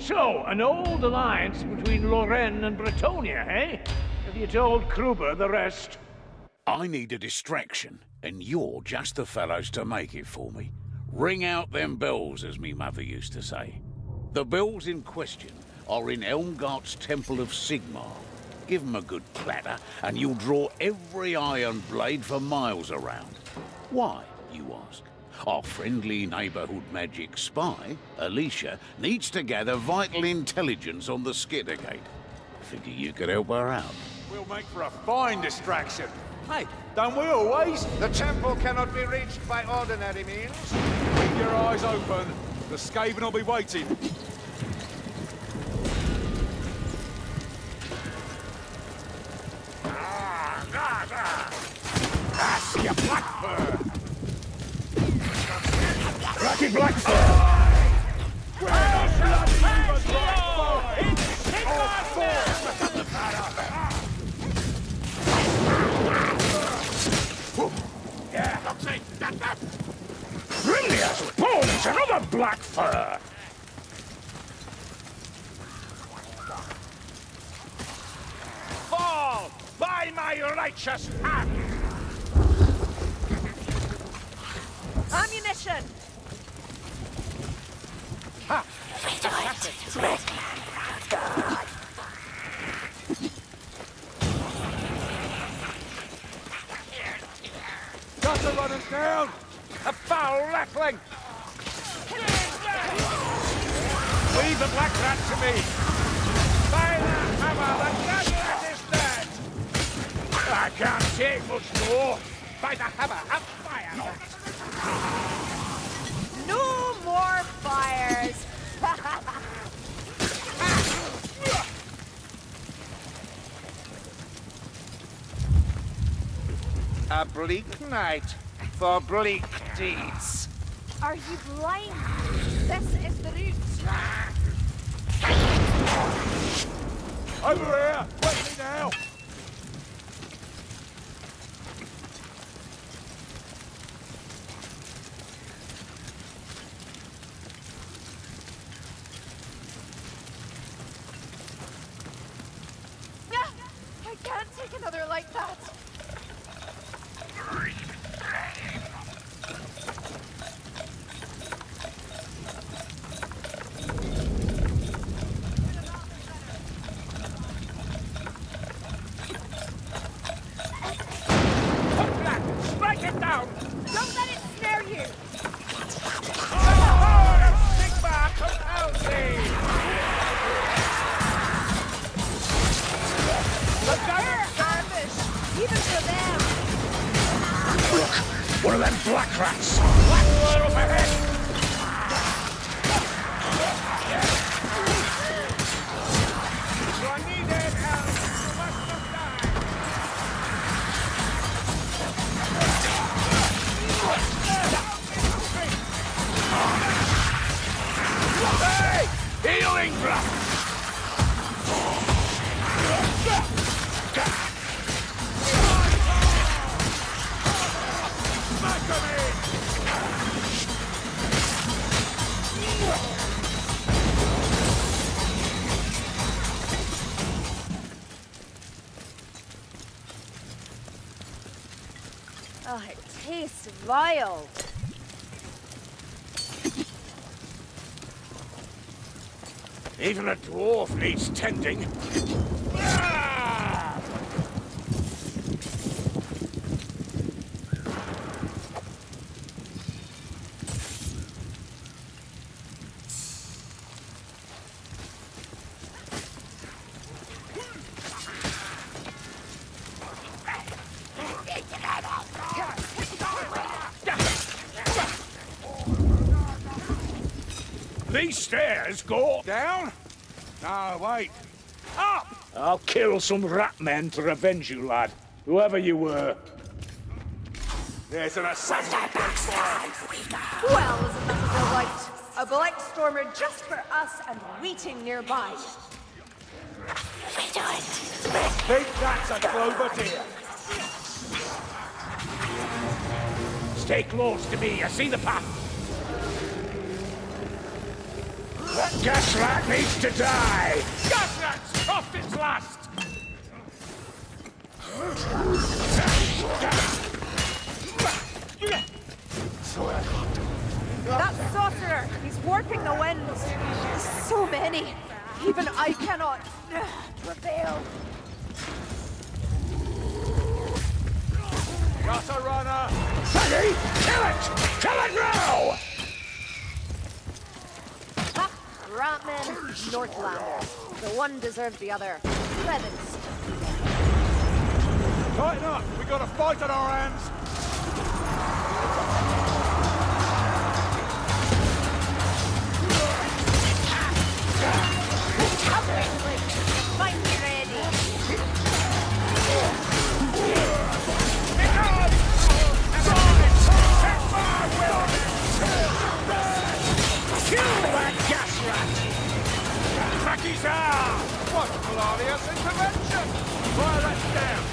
So, an old alliance between Lorraine and Bretonnia, eh? Have you told Kruber the rest? I need a distraction, and you're just the fellows to make it for me. Ring out them bells, as me mother used to say. The bells in question are in Elmgart's Temple of Sigmar. Give 'em a good clatter, and you'll draw every iron blade for miles around. Why, you ask? Our friendly neighborhood magic spy, Alicia, needs to gather vital intelligence on the Skittergate. Figure you could help her out. We'll make for a fine distraction. Hey, don't we always? The temple cannot be reached by ordinary means. Keep your eyes open. The Skaven will be waiting. That's your Blackfur! Bloody Blackfur! Really has bones, another Blackfur! Fall by my righteous hand! Ammunition! Ha! Gutter runners down! A foul rattling! Leave the black rat to me! By the hammer, the black rat is dead! I can't take much more! By the hammer, have fire! No more fires! A bleak night for bleak deeds. Are you blind? This is the route. Over here! Wait me now! I can't take another like that. Strike it down! Don't let it snare you. The power of Sigmar compels thee! The They're ambush, even for them. Look! One of them black rats! Blackfur up ahead! You are needed, Helm! You must not die! Hey! Healing breath! Oh, it tastes vile. Even a dwarf needs tending. Ah! These stairs go Down? No, wait. up! I'll kill some rat men to revenge you, lad. Whoever you were. There's an assassin! Well, isn't that all right? A blight stormer just for us and waiting nearby. Think that's a clover deer. Stay close to me. I see the path. Gasrat needs to die! Gasrat's off its last! That sorcerer! He's warping the winds! So many! Even I cannot prevail! Got a runner! Buddy! Kill it! Kill it now! Ha! Ratman, Northlander. The one deserves the other. Clemens. Tighten up! We got a fight on our hands! Fight me ready! Kill that Gasrat! Mackie's out! What glorious intervention! Fire that down!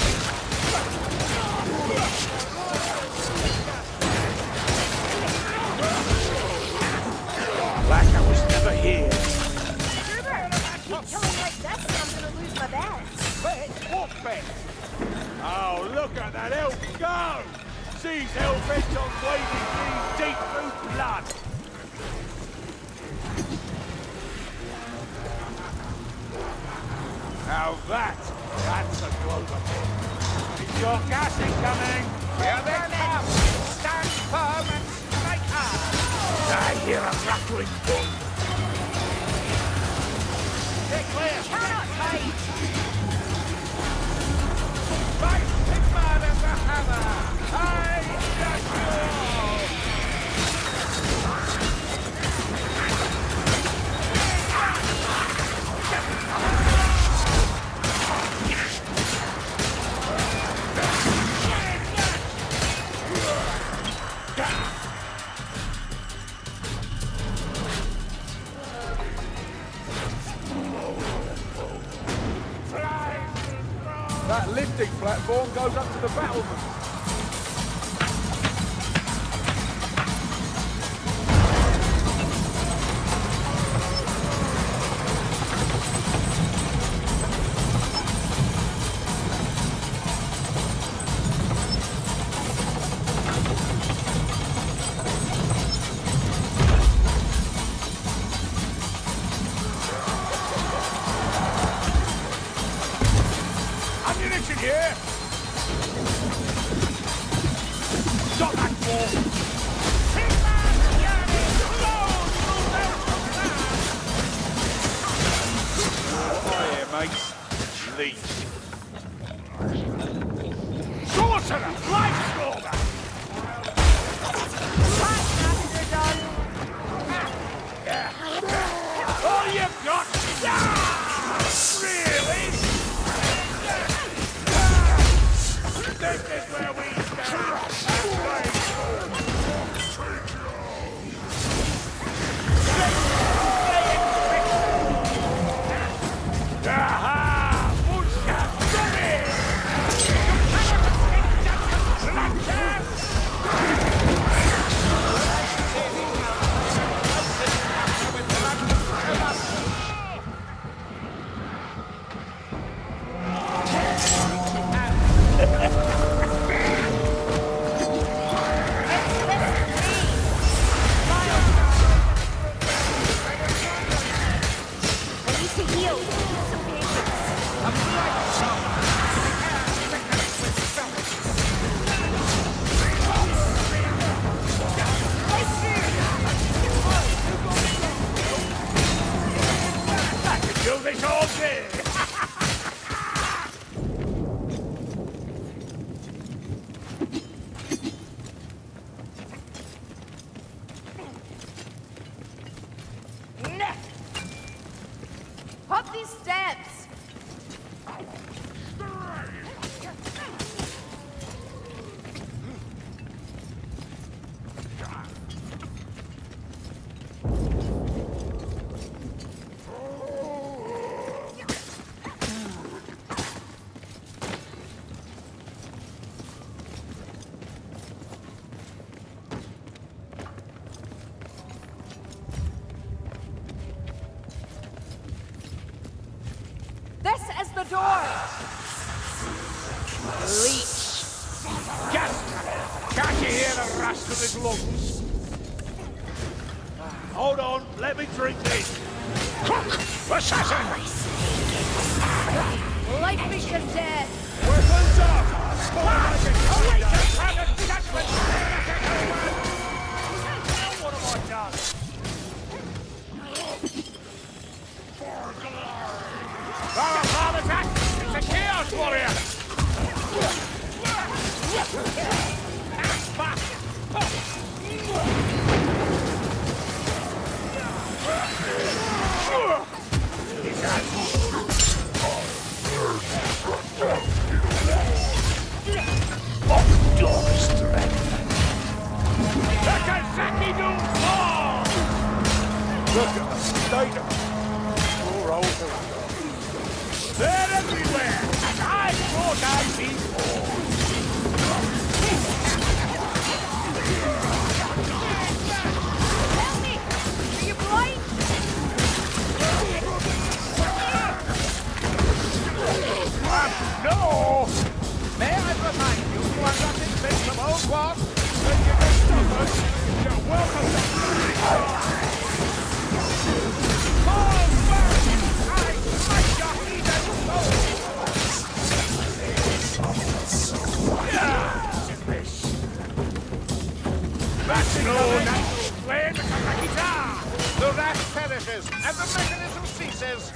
Like I was never here. Keep killing like this, I'm gonna lose my bet. Bet? What bet? Oh, look at that elf go! She's hell-bent on wading these deep through blood! Now that's a clover. He's got gas incoming! Here they come! Stand firm and strike hard! I hear a rattling boom. Get clear! Cannot fight! Fight Sigmar and the hammer! I judge you all! That lifting platform goes up to the battlement. Ammunition here! Stop that wall! Here, mates. Leave. Sorcerer! Life Stormer! Fight after done! All you've got! Really? This is where we stand! Aha! Mushka! I need to heal. Some patience. I could do this all day! Up these steps! This is the door! Leech. Gasp! Can't you hear the rust of his lungs? Hold on, let me drink this. Cook! Assassin! Like me to dead. Weapons up! What have I done? It's a chaos warrior! Look at the state of poor old Hilda. They're everywhere! And I thought I'd be more! Help me! Are you blind? No! May I remind you are not invincible, what? When you get stop us, you're welcome to... That's no natural flame becomes a guitar! The rat perishes, and the mechanism ceases!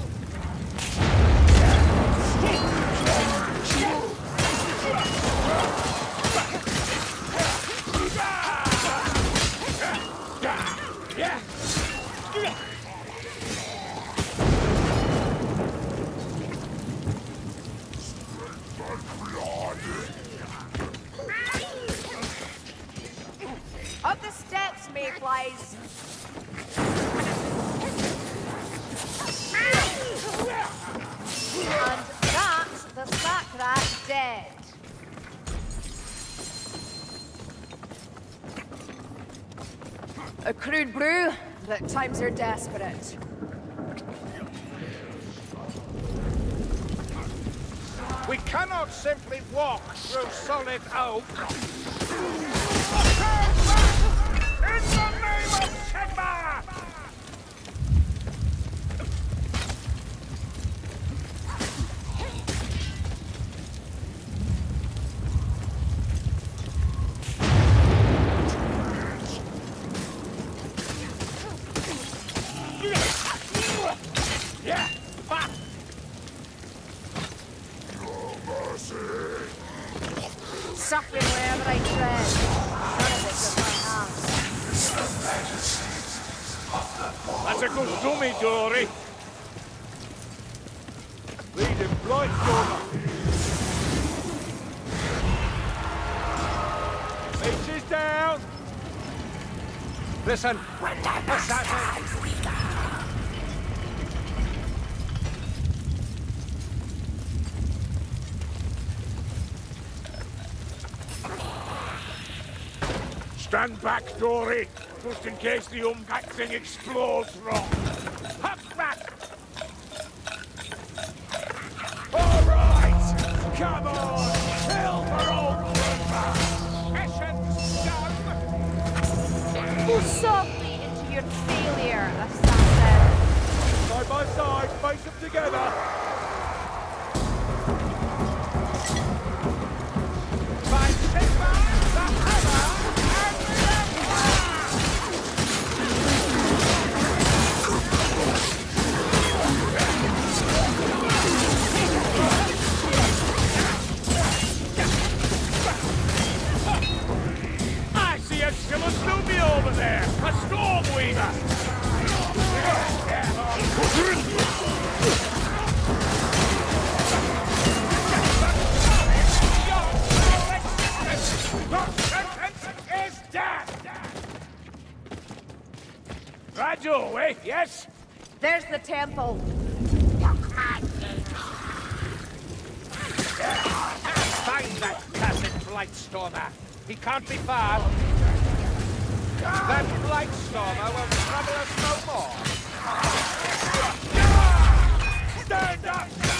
Up the steps, mayflies. And that's the sack rat dead. A crude brew, but times are desperate. We cannot simply walk through solid oak. In the name of Sigmar! Yeah, fuck! Suffering wherever I tread. None of it with my hands. That's a good dummy, Dory. Lead him, Blightstormer. Leech is down. Listen, assassin! Stand back, Dory, just in case the umgat thing explodes wrong. Hop back! All right! Come on! Kill for old Warhammer! Mission's done! Move softly into your failure, assassin. Side by side, face them together. By Sigmar, the Hammer, and the I see a Shimmer over there, a storm weaver. Your sentence is death! Right your way, yes? There's the temple. Find that cursed Blightstormer. He can't be far. That Blightstormer will trouble us no more. Stand up!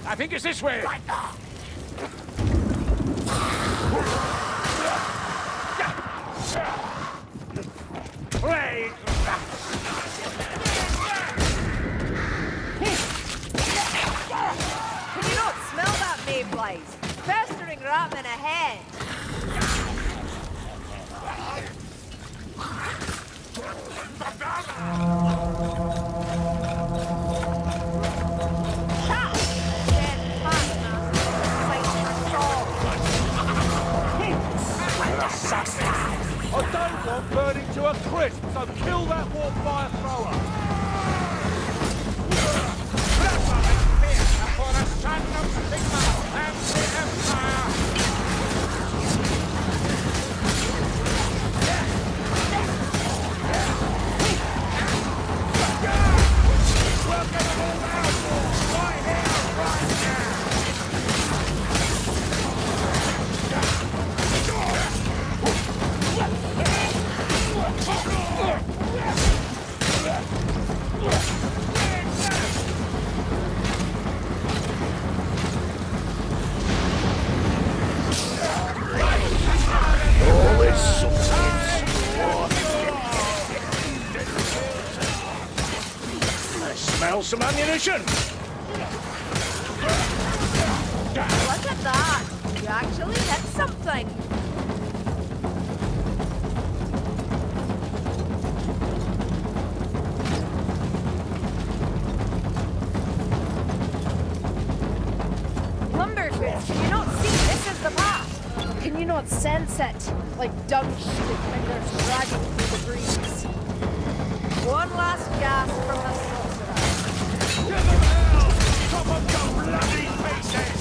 I think it's this way. Plague rats! Can you not smell that mayflies? Festering ratman ahead. I don't want burning to a crisp, so kill that warp fire thrower. For the son of Sigma and the Empire! We're gonna move out right here, right now! Smell some ammunition! Look at that! You actually hit something! Lumberfist, can you not see this is the path? Can you not sense it? Like dung shooting fingers dragging through the breeze. One last gasp from the sorcerer. Give them hell! Top of your bloody faces!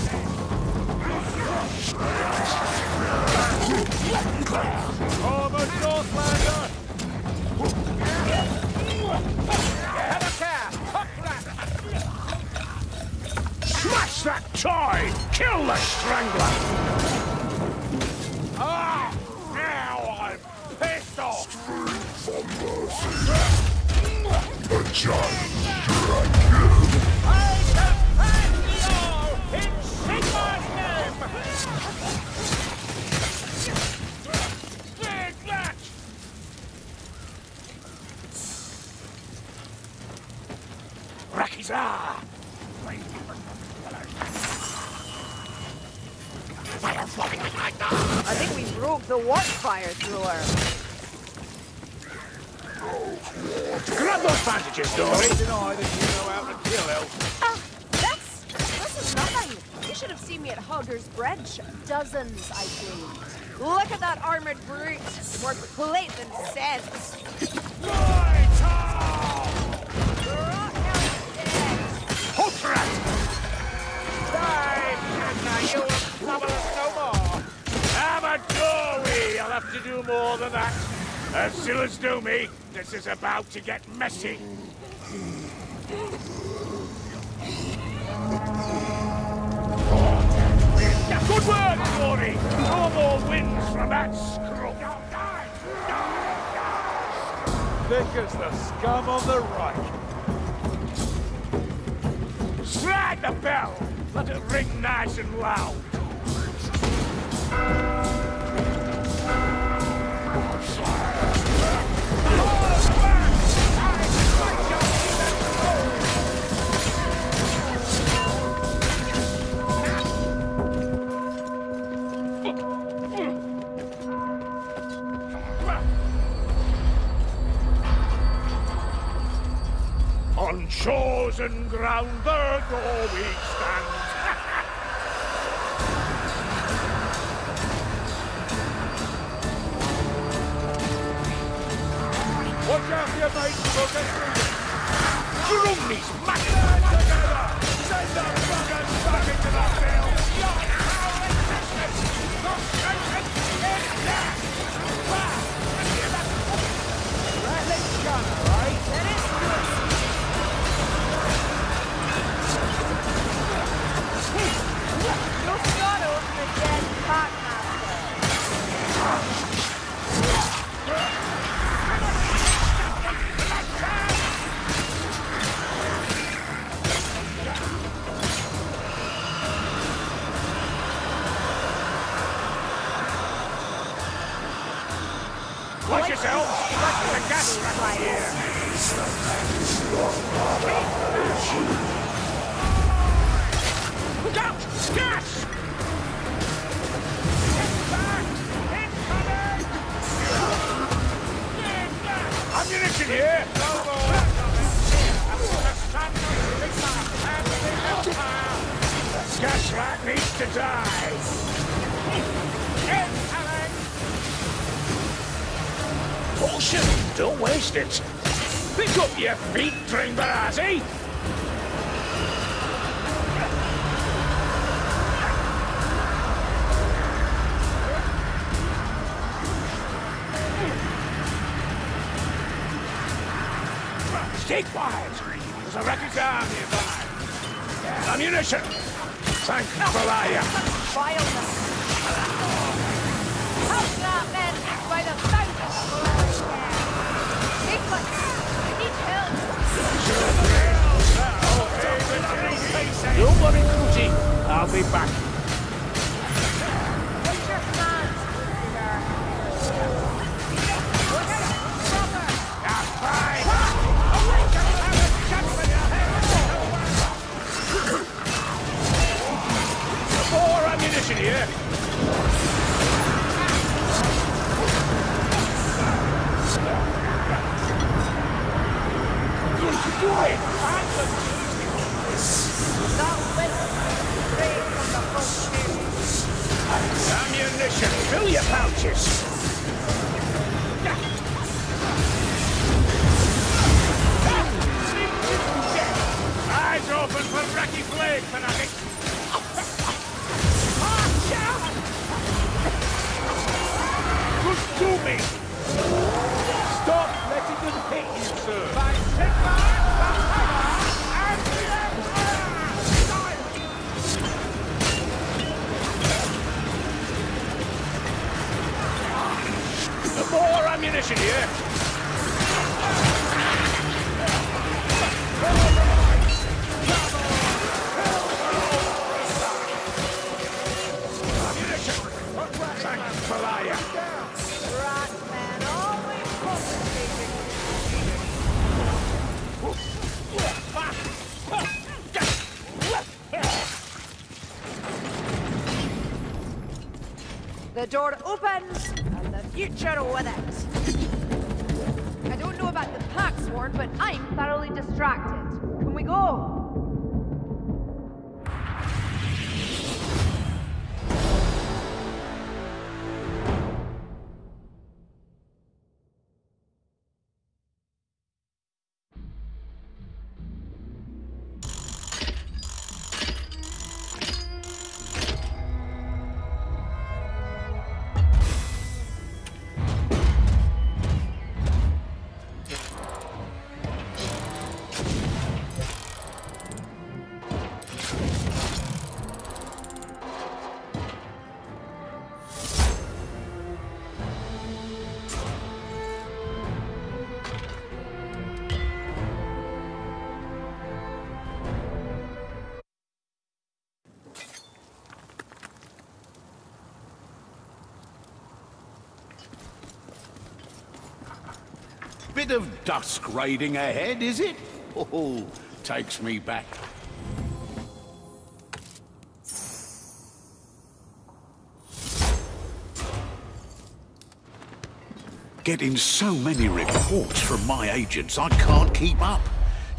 Armored Northlander! Have a care! Hook rat! Smash that toy! Kill the strangler! Ah! Now I'm pissed off! The giant I command you in Sigma's name! Big rat! Rakiza! I think we broke the warp fire thrower. Grab those bandages, Dory! Deny that you know how to kill elves. This is nothing. You should have seen me at Hogger's Bridge. Dozens I cleaned. Look at that armored brute. More plate than sense. Right! Rot hell dead. Hook rat! Die, Canna, you will trouble us no more! I'm a doorway! I'll have to do more than that. As Zillas do me, this is about to get messy. Good work, Dory! No more wins from that screw. Thick as the scum on the right. Strike the bell! Let it ring nice and loud! On chosen ground, there go we stand. Watch out for your mates, we'll get through this. Drum these maggots! Together! Send the buggers back into the field! Right, let's go, right? There is no sorrow for the dead packmaster. Gasrat needs to die! Incoming! Caution! Don't waste it! Pick up your feet, Dringbarazzi! Stay quiet! There's a wreckage arm nearby! Ammunition! Thank Valaya! Vileness! Help that man by the thousands! Nicholas! I need help! Don't worry, Cootie. I'll be back. What's your command, Peter? Look out, brother! That's fine! More ammunition here! That wind straight from the front. Ammunition! Fill your pouches! Eyes open for Wrecky Blade, fanatics! Good to me! Stop letting them hit you, sir! By Sigmar, and more ammunition here! Rat man, always compensating. The door opens, and the future with it. I don't know about the pack sworn, but I'm thoroughly distracted. Can we go? Bit of dusk raiding ahead, is it? Oh, takes me back. Getting so many reports from my agents, I can't keep up.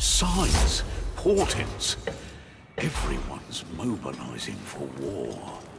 Signs, portents. Everyone's mobilizing for war.